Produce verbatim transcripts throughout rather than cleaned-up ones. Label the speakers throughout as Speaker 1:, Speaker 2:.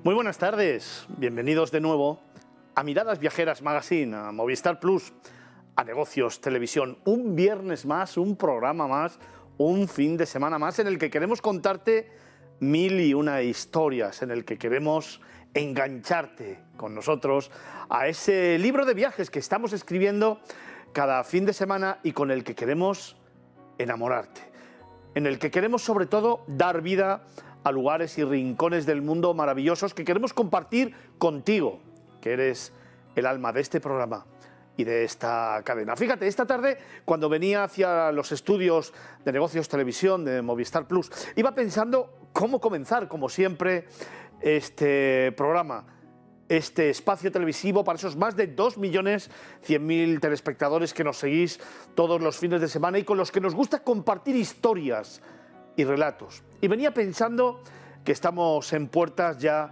Speaker 1: Muy buenas tardes, bienvenidos de nuevo a Miradas Viajeras Magazine, a Movistar Plus, a Negocios Televisión. Un viernes más, un programa más, un fin de semana más en el que queremos contarte mil y una historias, en el que queremos engancharte con nosotros a ese libro de viajes que estamos escribiendo cada fin de semana y con el que queremos enamorarte, en el que queremos sobre todo dar vida a lugares y rincones del mundo maravillosos que queremos compartir contigo, que eres el alma de este programa y de esta cadena. Fíjate, esta tarde, cuando venía hacia los estudios de Negocios Televisión de Movistar Plus, iba pensando cómo comenzar, como siempre, este programa, este espacio televisivo para esos más de dos millones cien mil telespectadores que nos seguís todos los fines de semana y con los que nos gusta compartir historias y relatos. Y venía pensando que estamos en puertas ya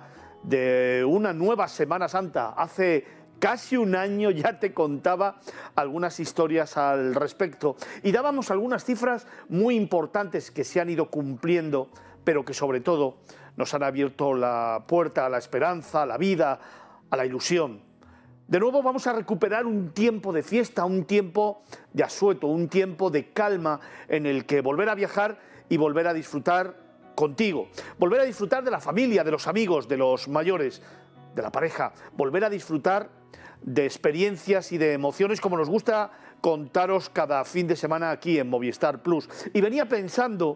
Speaker 1: de una nueva Semana Santa. Hace casi un año ya te contaba algunas historias al respecto y dábamos algunas cifras muy importantes que se han ido cumpliendo, pero que sobre todo nos han abierto la puerta a la esperanza, a la vida, a la ilusión. De nuevo vamos a recuperar un tiempo de fiesta, un tiempo de asueto, un tiempo de calma en el que volver a viajar y volver a disfrutar contigo, volver a disfrutar de la familia, de los amigos, de los mayores, de la pareja, volver a disfrutar de experiencias y de emociones como nos gusta contaros cada fin de semana aquí en Movistar Plus. Y venía pensando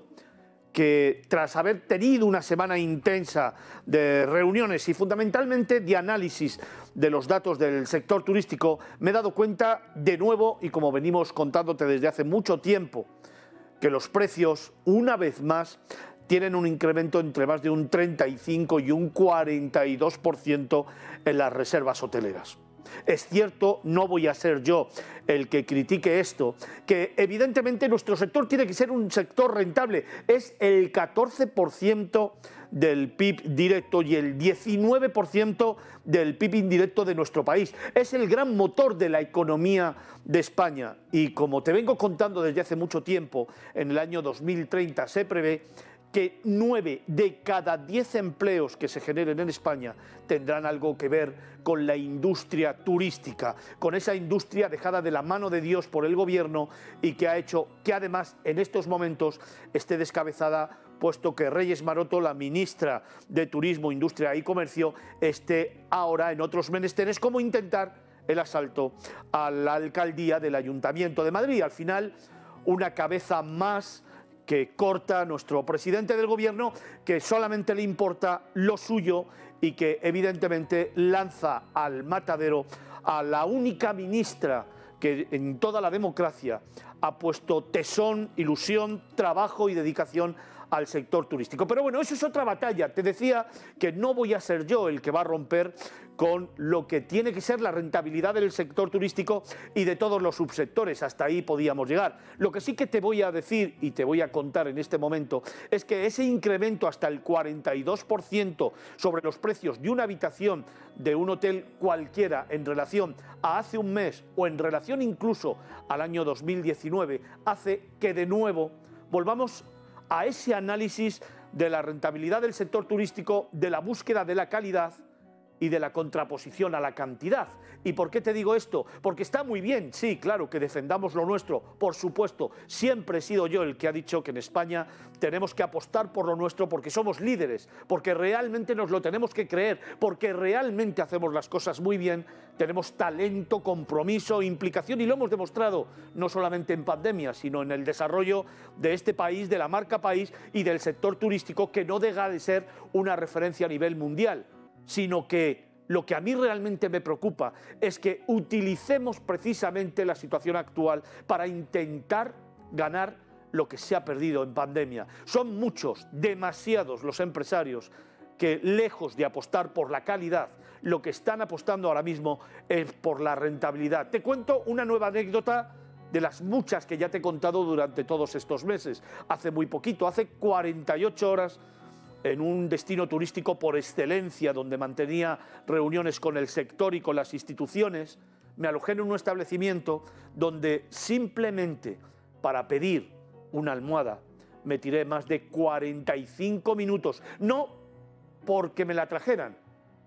Speaker 1: que tras haber tenido una semana intensa de reuniones y fundamentalmente de análisis de los datos del sector turístico, me he dado cuenta de nuevo, y como venimos contándote desde hace mucho tiempo, que los precios, una vez más, tienen un incremento entre más de un treinta y cinco y un cuarenta y dos por ciento en las reservas hoteleras. Es cierto, no voy a ser yo el que critique esto, que evidentemente nuestro sector tiene que ser un sector rentable. Es el catorce por ciento del P I B directo y el diecinueve por ciento del P I B indirecto de nuestro país. Es el gran motor de la economía de España y, como te vengo contando desde hace mucho tiempo, en el año dos mil treinta se prevé que nueve de cada diez empleos que se generen en España tendrán algo que ver con la industria turística, con esa industria dejada de la mano de Dios por el gobierno y que ha hecho que además en estos momentos esté descabezada, puesto que Reyes Maroto, la ministra de Turismo, Industria y Comercio, esté ahora en otros menesteres, como intentar el asalto a la alcaldía del Ayuntamiento de Madrid. Al final, una cabeza más que corta nuestro presidente del gobierno, que solamente le importa lo suyo y que evidentemente lanza al matadero a la única ministra que en toda la democracia ha puesto tesón, ilusión, trabajo y dedicación al sector turístico. Pero bueno, eso es otra batalla. Te decía que no voy a ser yo el que va a romper con lo que tiene que ser la rentabilidad del sector turístico y de todos los subsectores. Hasta ahí podíamos llegar. Lo que sí que te voy a decir y te voy a contar en este momento es que ese incremento hasta el cuarenta y dos por ciento sobre los precios de una habitación de un hotel cualquiera en relación a hace un mes o en relación incluso al año dos mil diecinueve hace que de nuevo volvamos a ese análisis de la rentabilidad del sector turístico, de la búsqueda de la calidad y de la contraposición a la cantidad. ¿Y por qué te digo esto? Porque está muy bien, sí, claro, que defendamos lo nuestro, por supuesto. Siempre he sido yo el que ha dicho que en España tenemos que apostar por lo nuestro porque somos líderes, porque realmente nos lo tenemos que creer, porque realmente hacemos las cosas muy bien, tenemos talento, compromiso, implicación y lo hemos demostrado no solamente en pandemia, sino en el desarrollo de este país, de la marca país y del sector turístico, que no deja de ser una referencia a nivel mundial, sino que lo que a mí realmente me preocupa es que utilicemos precisamente la situación actual para intentar ganar lo que se ha perdido en pandemia. Son muchos, demasiados los empresarios que, lejos de apostar por la calidad, lo que están apostando ahora mismo es por la rentabilidad. Te cuento una nueva anécdota de las muchas que ya te he contado durante todos estos meses. Hace muy poquito, hace cuarenta y ocho horas, en un destino turístico por excelencia, donde mantenía reuniones con el sector y con las instituciones, me alojé en un establecimiento donde simplemente para pedir una almohada me tiré más de cuarenta y cinco minutos, no porque me la trajeran,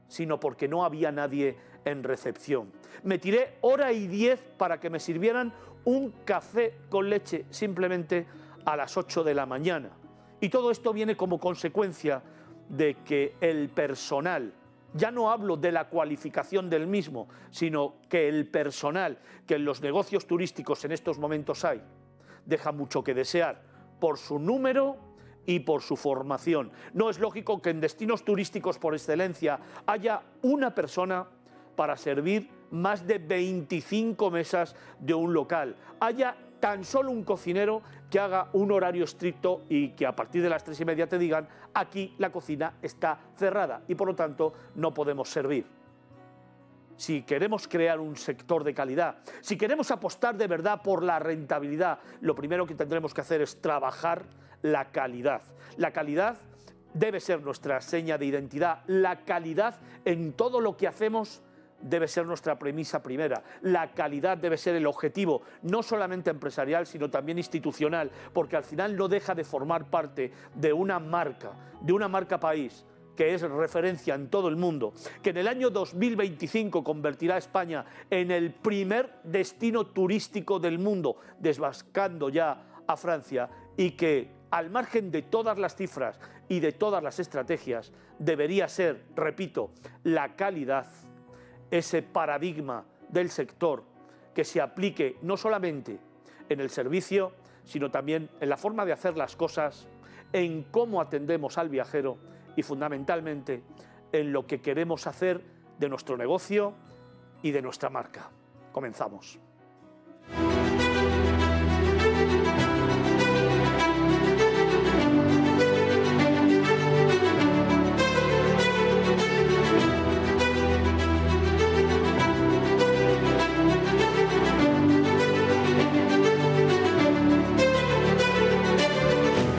Speaker 1: sino porque no había nadie en recepción. Me tiré hora y diez para que me sirvieran un café con leche, simplemente a las ocho de la mañana. Y todo esto viene como consecuencia de que el personal, ya no hablo de la cualificación del mismo, sino que el personal que en los negocios turísticos en estos momentos hay, deja mucho que desear por su número y por su formación. No es lógico que en destinos turísticos por excelencia haya una persona para servir más de veinticinco mesas de un local, haya tan solo un cocinero que haga un horario estricto y que a partir de las tres y media te digan aquí la cocina está cerrada y por lo tanto no podemos servir. Si queremos crear un sector de calidad, si queremos apostar de verdad por la rentabilidad, lo primero que tendremos que hacer es trabajar la calidad. La calidad debe ser nuestra seña de identidad. La calidad en todo lo que hacemos debe ser nuestra premisa primera. La calidad debe ser el objetivo, no solamente empresarial, sino también institucional, porque al final no deja de formar parte de una marca, de una marca país, que es referencia en todo el mundo, que en el año dos mil veinticinco convertirá a España en el primer destino turístico del mundo, desbancando ya a Francia, y que al margen de todas las cifras y de todas las estrategias, debería ser, repito, la calidad, ese paradigma del sector que se aplique no solamente en el servicio, sino también en la forma de hacer las cosas, en cómo atendemos al viajero y fundamentalmente en lo que queremos hacer de nuestro negocio y de nuestra marca. Comenzamos.